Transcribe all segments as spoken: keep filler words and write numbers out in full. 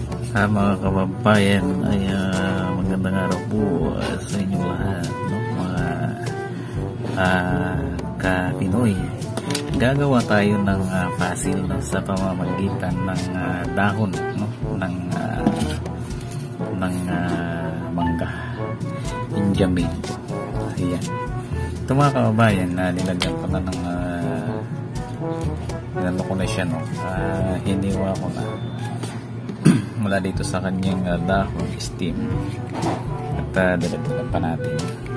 Ah, mga kababayan, ay ah, magandang araw po ah, sa inyong lahat, no? Mga ah, ka-Pinoy. Gagawa tayo ng ah, puzzle, no? Sa pamamagitan ng ah, dahon, no? ng ah, ng ah, mangga, Injamin. Ayan. Ito mga kababayan, na nilagyan ko na ng uh, nilagyan ko na siya, no? Uh, hiniwa ko na mula dito sa kanyang uh, dahon, steam, at uh, dalagdagan pa natin,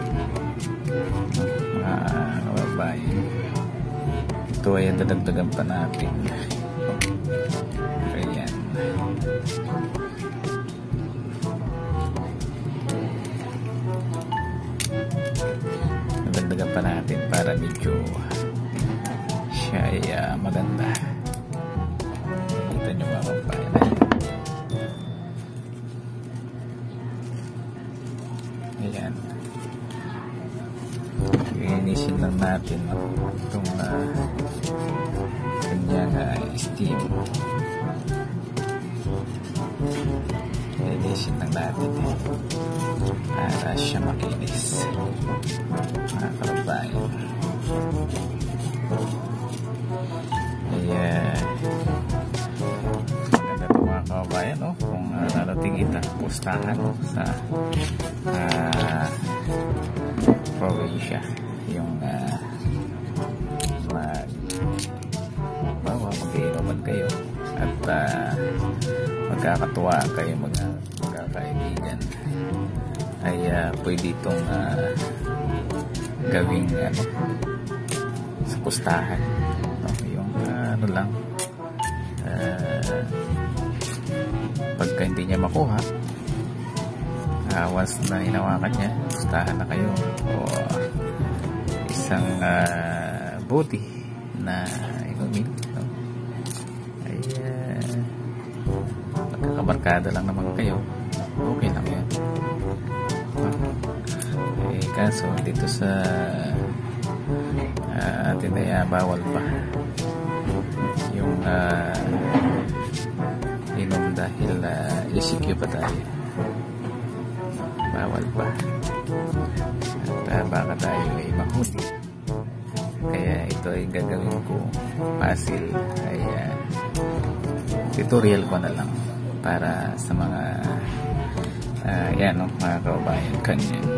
mga uh, kababayan. Ito ay dadagdagan pa natin. Ayan. Dadagdagan pa natin para medyo siya ay uh, maganda. Kita nyo mga kababayan. Ayan. Iinisin lang natin, no? Itong uh, kanyang uh, steam. Iinisin lang natin, eh, para siya makinis, mga kababayan. Ayan. Maganda ito mga kababayan, no? Kung uh, narating kita pustahan, no? Sa uh, probinsya, yung uh, mag bawa mag-iinuman kayo at uh, magkakatuwa kayo, mga magkakaibigan, ay uh, pwede itong uh, gawing ano, sa pustahan, no? Yung uh, ano lang, uh, pagka hindi niya makuha, uh, once na hinawakan niya, pustahan na kayo, o isang uh, buti na inumin, no? Ay uh, magkakabarkada lang naman kayo, okay lang yan. Eh, kaso dito sa uh, atin ay uh, bawal pa yung uh, inom dahil uh, E C Q pa tayo, bawal pa, at uh, baka tayo ay mahuli. Kaya ito ay gagawin ko puzzle, ay uh, tutorial ko na lang para sa mga uh, yan, no, mga kababayan kanyan,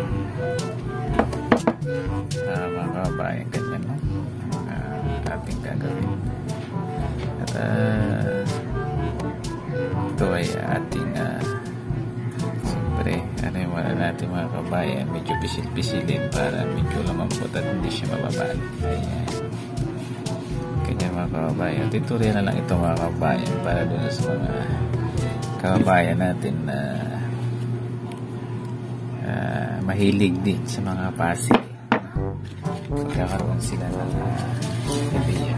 uh, mga kababayan kanyan, no, uh, ating gagawin. At uh, ito ay ating uh, siyempre, ano yung wala natin mga kababayan, medyo pisil-pisilin para medyo lumambot at hindi siya mababali. Ayan. Kanya mga kababayan, tutorial na lang ito mga kababayan para doon sa mga kababayan natin na uh, mahilig din sa mga puzzle, pagkakaroon sila ng uh, idea.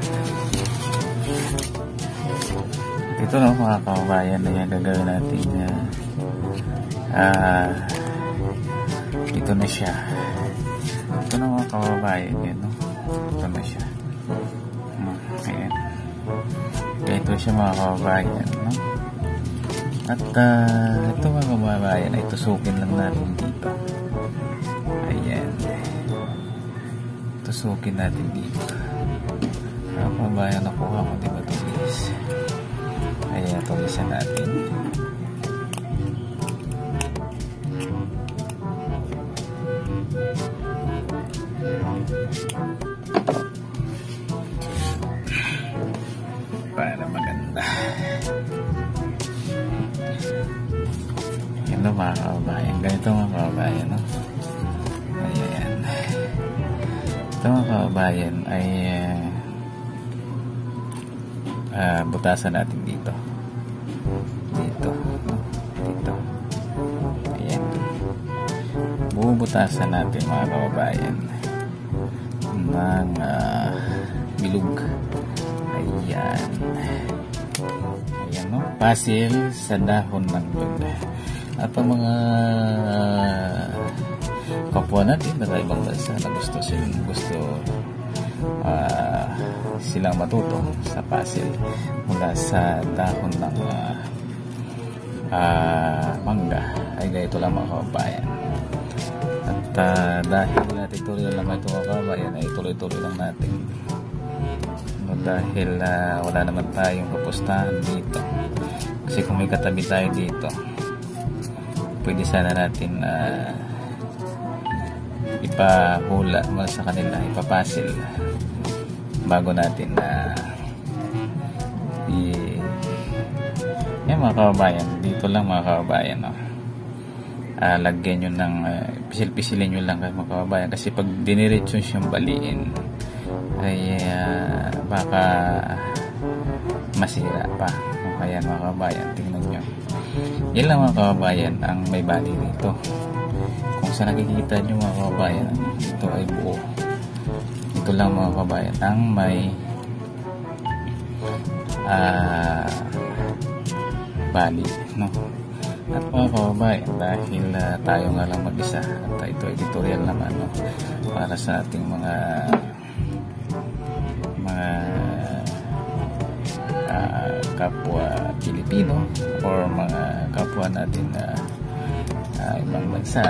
At ito, no, mga kababayan, na yung gagawin natin, uh, uh, ito na siya. Ito na mga kababayan, yan, no? Ito na siya. Ayan. Kaya ito siya mga kababayan, no? At uh, ito mga kababayan ay tusukin lang natin dito. Ayan. Tusukin natin dito. Mga kababayan, nakuha ko, diba tulis? Ayan, tulisan natin. Para maganda. Yan, no, mga kababayan. Ganito mga kababayan, no? Ayan. Ito mga kababayan ay uh, uh, butasan natin dito. Dito. No? Dito. Ayan. Bubutasan natin mga kababayan ng uh, bilog. Ayan. Ayan, no? Puzzle sa dahon ng bilog. At ang mga kapwa natin na ibang bansa na gusto silang gusto uh, silang matuto sa puzzle mula sa dahon ng uh, uh, mangga ay ganito lang mga kababayan. At uh, dahil uh, tutorial naman ito mga kababayan ay tuloy-tuloy lang natin. No, dahil uh, wala naman tayong kapustahan dito. Kasi kung may katabi tayo dito, pwede sana natin uh, ipahula mo sa kanila, ipapasil bago natin na uh, i yan mga kababayan. Dito lang mga kababayan, no? uh, lagyan nyo ng uh, pisil-pisilin nyo lang mga kababayan, kasi pag diniretso siyang baliin ay uh, baka masira pa. Kaya mga kababayan, tingnan nyo, yan lang mga kababayan ang may bali dito. Kung sa nakikita nyo mga kababayan, ito ay buo. Ito lang mga kababayan ang may uh, bali, no? At mga kababayan, dahil uh, tayo nga lang mag-isa at ito editorial naman, no? Para sa ating mga mga uh, kapwa Pilipino or mga kapwa natin na uh, uh, ibang bansa,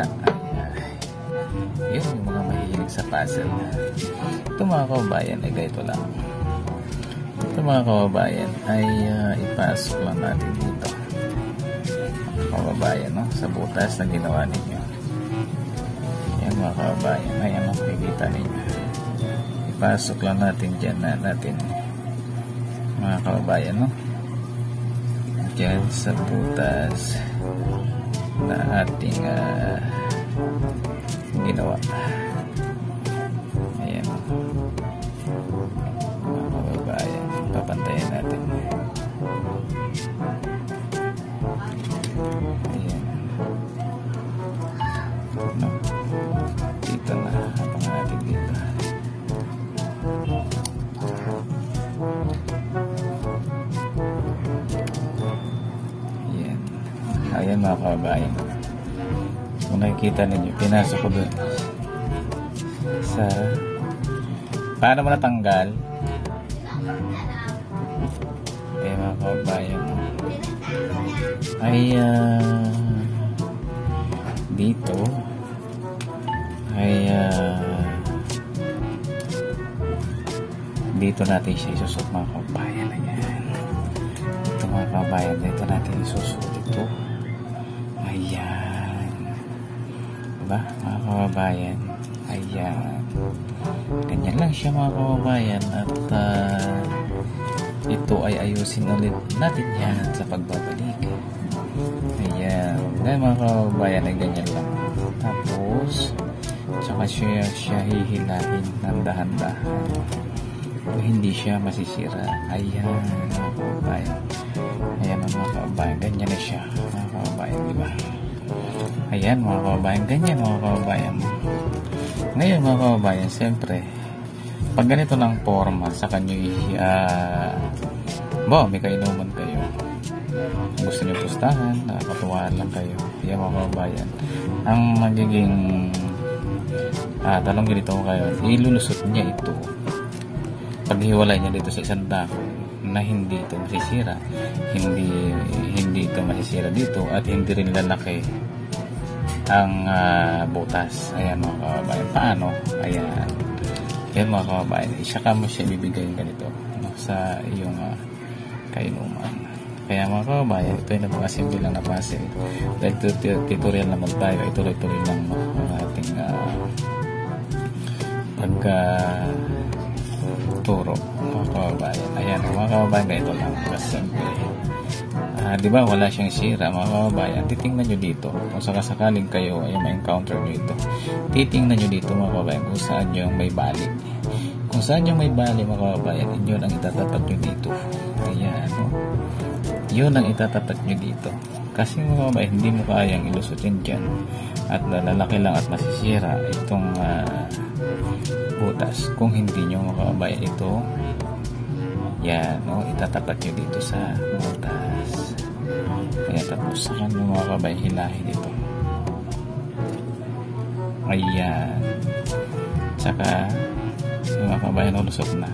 yun yung mga mahihilig sa puzzle. Ito mga kababayan ay ganito lang. Ito mga kababayan ay uh, ipasok lang natin dito kababayan, no? Sa butas na ginawa ninyo. Yan mga kababayan, ayan ang makikita ninyo. Ipasok lang natin dyan na natin mga kababayan, no? Dyan sa butas na ating uh, ginawa. Ayan mga kababayan, papantayin natin. Ayan, no? Dito na habang natin dito. Ayan, ayan mga kababayan, kung nakikita ninyo, pinasok ko dun sa paano mo natanggal. Eh mga kababayan, ay uh, dito ay uh, dito natin siya isusot mga kababayan. Ayan, ito mga kababayan, dito natin isusot ito. Ayan, diba mga kababayan? Ayan, ganyan lang siya mga kababayan. At uh, ito ay ayusin ulit natin yan sa pagbabalik. Ayan, ngayon mga kababayan ay ganyan lang. Tapos tsaka siya, siya hihilahin ng dahan-dahan o hindi siya masisira. Ayan mga kababayan. Ayan mga kababayan, ganyan na siya mga kababayan, diba? Ayan mga kababayan, ganyan mga kababayan. Ngayon mga kababayan, siyempre pag ganito ng forma sa kanyo, uh, bo, may kainuman kayo, gusto nyo pustahan, nakakatuwaan lang kayo, yan mga kababayan, ang magiging uh, talong ganito kayo, ilulusot niya ito, paghiwalay niya dito sa isang dako na hindi ito masisira, hindi hindi ito masisira dito, at hindi rin lalaki ang uh, butas. Ayan mga kababayan, paano? Ayan, yan mga kababayan, isaka mo siya, ibibigay ganito, no, sa iyong uh, kainuman. Kaya mga kababayan, ito ay napaka-simple lang na puzzle. Dahil tutorial naman tayo, ay tuloy-tuloy lang, no, ang ating uh, pagka uh, turo mga kababayan. Ayan mga kababayan, ganito lang simple. Uh, di ba wala siyang sira mga kababayan? Titingnan nyo dito kung sakasakaling kayo ay ma-encounter nyo ito, titingnan nyo dito mga kababayan kung saan yung may bali. Kung saan yung may bali mga kababayan, yun ang itatapat nyo dito. Ayan, no? Yun ang itatapat nyo dito. Kasi mga kababayan, hindi mo kayang ilusot yun dyan at lalaki lang at masisira itong uh, butas kung hindi nyo mga kababayan ito, yan, no, itatapat nyo dito sa butas. Kaya tapos sa kanyo mga kababayan, hilahin dito. Ayan, tsaka mga kababayan, ulusot na.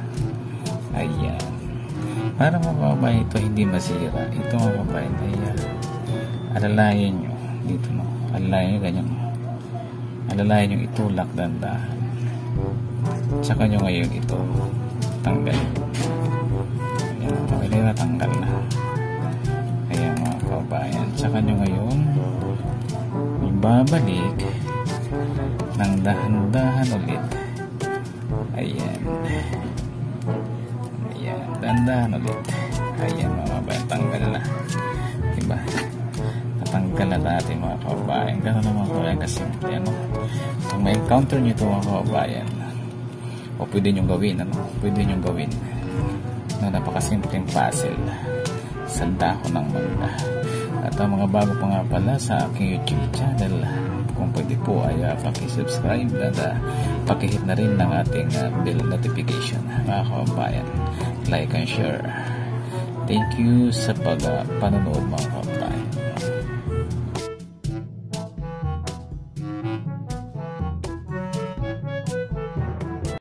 Ayan, para mga kababayan ito hindi masira. Ito mga kababayan ay uh, alalayan nyo dito, no? Alalayan nyo ganyan, alalayan nyo itulak dandahan, tsaka nyo ngayon ito tanggal. Ayan, okay na, tanggal na. Ayan mga kabayan, tsaka nyo ngayon ibabalik ng dahan-dahan ulit. Ayan, ayan, dahan-dahan ulit. Ayan mga kabayan, tanggal na, diba? Natanggal na natin mga kabayan. Gano'n na mga kabayan kasimple, ano? Kung may encounter nyo ito mga kabayan, o pwede nyo gawin, ano? Pwede nyo gawin na napakasimpleng puzzle sa dahon ng mangga. At ang mga bago pa nga pala sa aking YouTube channel, kung pwede po ay uh, pakisubscribe at uh, pakihit na rin ng ating uh, bell notification mga kabayan. Like and share. Thank you sa pag uh, panonood mga kabayan.